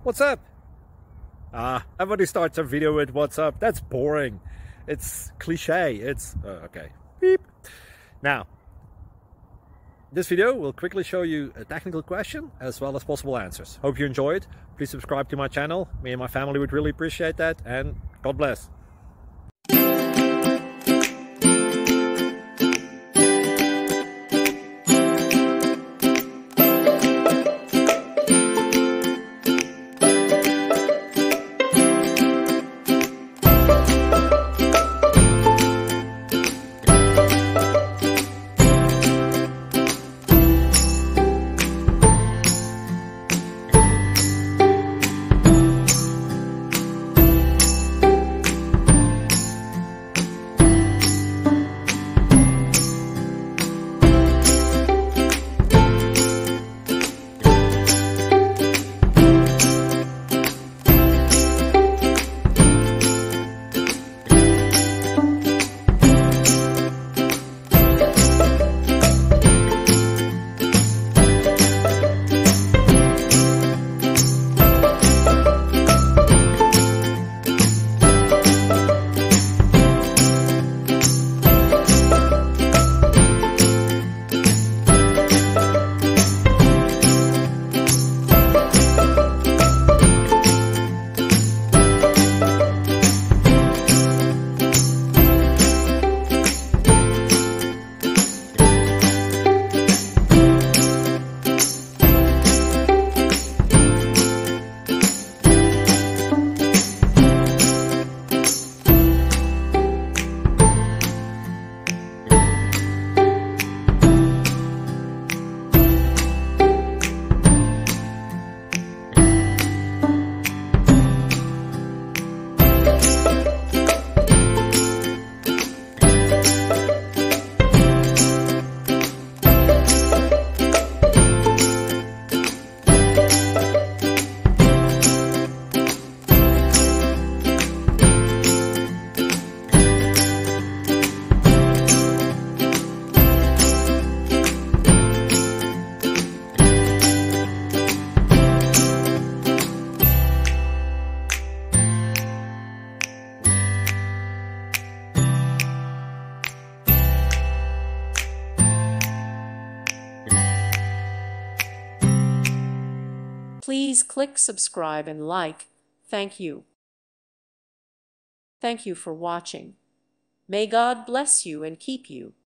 What's up? Everybody starts a video with what's up. That's boring. It's cliche. It's okay. Beep. Now, this video will quickly show you a technical question as well as possible answers. Hope you enjoy it. Please subscribe to my channel. Me and my family would really appreciate that, and God bless. Please click subscribe and like. Thank you. Thank you for watching. May God bless you and keep you.